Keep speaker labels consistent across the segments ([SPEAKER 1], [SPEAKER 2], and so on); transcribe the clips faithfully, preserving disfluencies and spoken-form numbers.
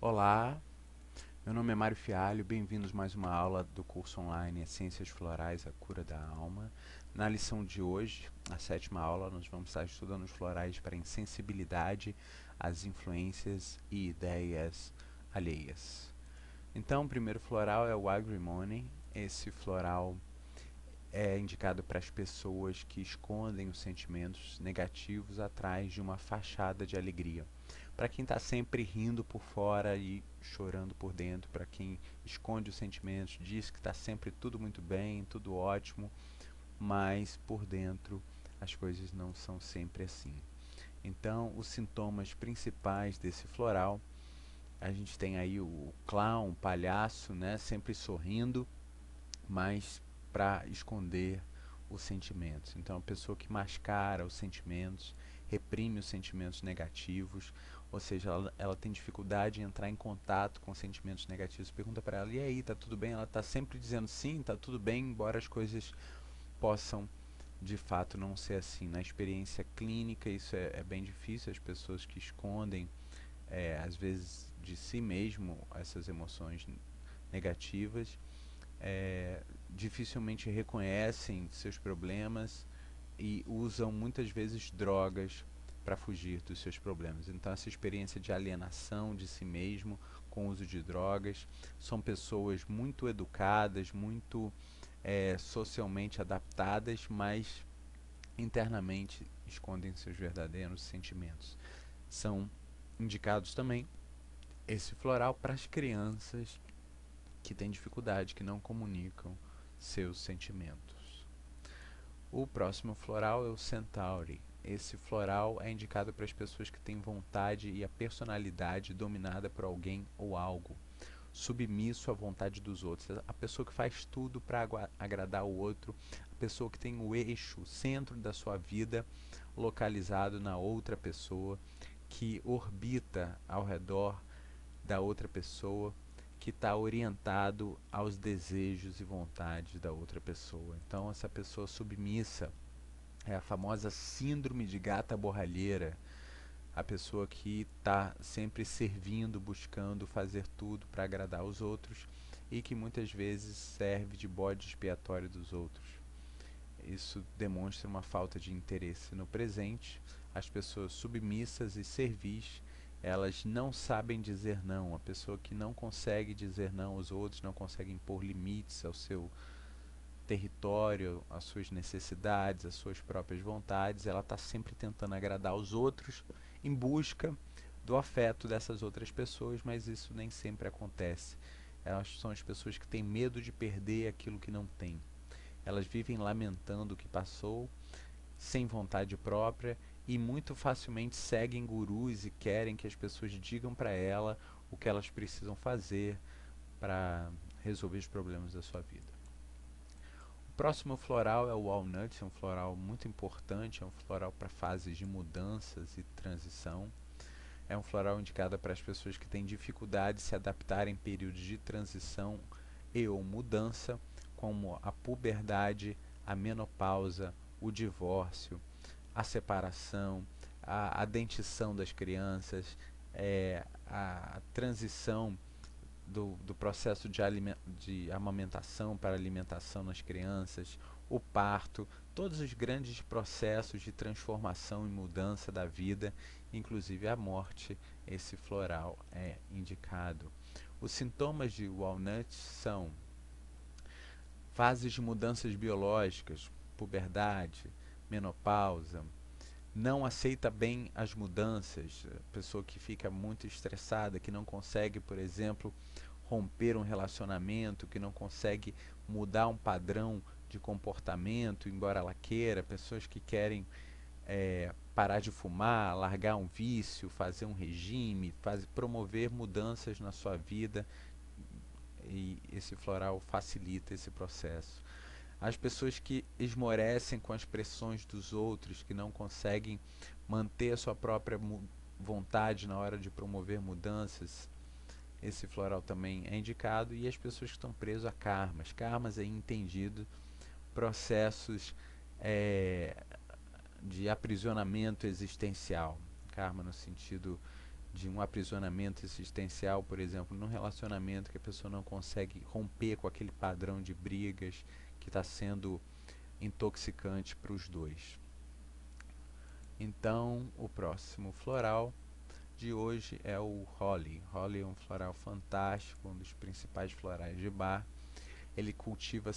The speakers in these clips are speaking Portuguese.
[SPEAKER 1] Olá, meu nome é Mário Fialho, bem-vindos a mais uma aula do curso online Essências Florais, a Cura da Alma. Na lição de hoje, a sétima aula, nós vamos estar estudando os florais para insensibilidade às influências e ideias alheias. Então, o primeiro floral é o Agrimony. Esse floral é indicado para as pessoas que escondem os sentimentos negativos atrás de uma fachada de alegria. Para quem está sempre rindo por fora e chorando por dentro, para quem esconde os sentimentos, diz que está sempre tudo muito bem, tudo ótimo, mas por dentro as coisas não são sempre assim. Então, os sintomas principais desse floral, a gente tem aí o clown, o palhaço, né, sempre sorrindo, mas para esconder os sentimentos. Então, a pessoa que mascara os sentimentos, reprime os sentimentos negativos, ou seja, ela, ela tem dificuldade em entrar em contato com sentimentos negativos. Pergunta para ela, e aí, tá tudo bem? Ela está sempre dizendo sim, tá tudo bem, embora as coisas possam de fato não ser assim. Na experiência clínica isso é, é bem difícil, as pessoas que escondem é, às vezes de si mesmo essas emoções negativas é, dificilmente reconhecem seus problemas e usam muitas vezes drogas para fugir dos seus problemas. Então essa experiência de alienação de si mesmo com o uso de drogas, são pessoas muito educadas, muito é, socialmente adaptadas, mas internamente escondem seus verdadeiros sentimentos. São indicados também esse floral para as crianças que têm dificuldade, que não comunicam seus sentimentos. O próximo floral é o Centauri. Esse floral é indicado para as pessoas que têm vontade e a personalidade dominada por alguém ou algo, submisso à vontade dos outros. A pessoa que faz tudo para agradar o outro, a pessoa que tem o eixo, o centro da sua vida localizado na outra pessoa, que orbita ao redor da outra pessoa, que está orientado aos desejos e vontades da outra pessoa. Então, essa pessoa submissa é a famosa síndrome de gata borralheira, a pessoa que está sempre servindo, buscando fazer tudo para agradar os outros e que muitas vezes serve de bode expiatório dos outros. Isso demonstra uma falta de interesse no presente. As pessoas submissas e servis, elas não sabem dizer não. A pessoa que não consegue dizer não aos outros, não consegue impor limites ao seu território, às suas necessidades, às suas próprias vontades, ela está sempre tentando agradar os outros em busca do afeto dessas outras pessoas, mas isso nem sempre acontece. Elas são as pessoas que têm medo de perder aquilo que não têm. Elas vivem lamentando o que passou, sem vontade própria, e muito facilmente seguem gurus e querem que as pessoas digam para ela o que elas precisam fazer para resolver os problemas da sua vida. O próximo floral é o Walnut, é um floral muito importante, é um floral para fases de mudanças e transição. É um floral indicado para as pessoas que têm dificuldade de se adaptar em períodos de transição e ou mudança, como a puberdade, a menopausa, o divórcio, a separação, a, a dentição das crianças, é, a transição do, do processo de, de amamentação para alimentação nas crianças, o parto, todos os grandes processos de transformação e mudança da vida, inclusive a morte, esse floral é indicado. Os sintomas de Walnut são fases de mudanças biológicas, puberdade, menopausa, não aceita bem as mudanças, pessoa que fica muito estressada, que não consegue, por exemplo, romper um relacionamento, que não consegue mudar um padrão de comportamento, embora ela queira, pessoas que querem é, parar de fumar, largar um vício, fazer um regime, faz, promover mudanças na sua vida, e esse floral facilita esse processo. As pessoas que esmorecem com as pressões dos outros, que não conseguem manter a sua própria vontade na hora de promover mudanças, esse floral também é indicado. E as pessoas que estão presas a karmas. Karmas é entendido processos é, de aprisionamento existencial. Karma no sentido de um aprisionamento existencial, por exemplo, num relacionamento que a pessoa não consegue romper com aquele padrão de brigas que está sendo intoxicante para os dois. Então, o próximo floral de hoje é o Holly. Holly é um floral fantástico, um dos principais florais de Bach. Ele cultiva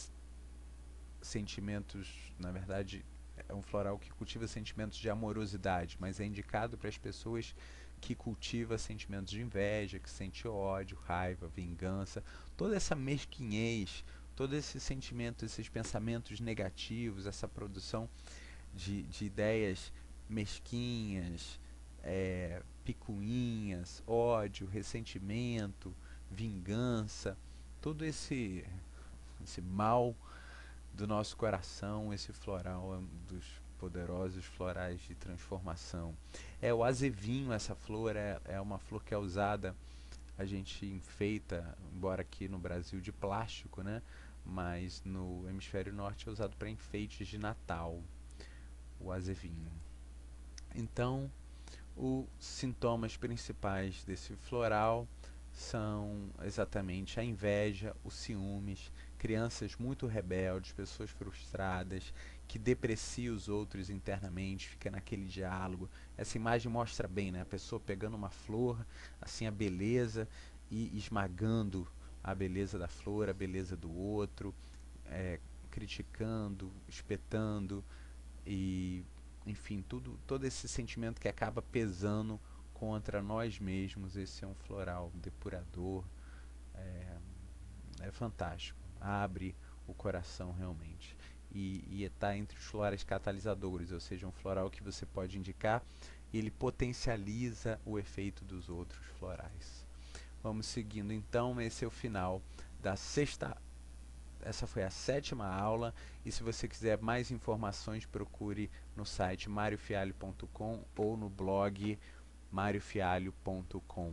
[SPEAKER 1] sentimentos, na verdade, é um floral que cultiva sentimentos de amorosidade, mas é indicado para as pessoas que cultivam sentimentos de inveja, que sente ódio, raiva, vingança, toda essa mesquinhez, todo esse sentimento, esses pensamentos negativos, essa produção de, de ideias mesquinhas, é, picuinhas, ódio, ressentimento, vingança, todo esse, esse mal do nosso coração. Esse floral é um dos poderosos florais de transformação. É o azevinho, essa flor é, é uma flor que é usada, a gente enfeita, embora aqui no Brasil de plástico, né? Mas no hemisfério norte é usado para enfeites de Natal, o azevinho. Então, os sintomas principais desse floral são exatamente a inveja, os ciúmes, crianças muito rebeldes, pessoas frustradas, que depreciam os outros internamente, fica naquele diálogo. Essa imagem mostra bem, né? A pessoa pegando uma flor, assim, a beleza, e esmagando a beleza da flor, a beleza do outro, é, criticando, espetando, e enfim, tudo, todo esse sentimento que acaba pesando contra nós mesmos. Esse é um floral depurador, é, é fantástico, abre o coração realmente, e está entre os florais catalisadores, ou seja, um floral que você pode indicar e ele potencializa o efeito dos outros florais. Vamos seguindo então, esse é o final da sexta. Essa foi a sétima aula, e se você quiser mais informações, procure no site mario fialho ponto com ou no blog mario fialho ponto com.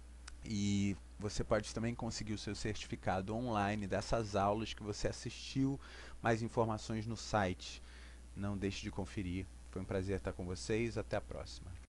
[SPEAKER 1] E você pode também conseguir o seu certificado online dessas aulas que você assistiu. Mais informações no site. Não deixe de conferir. Foi um prazer estar com vocês. Até a próxima.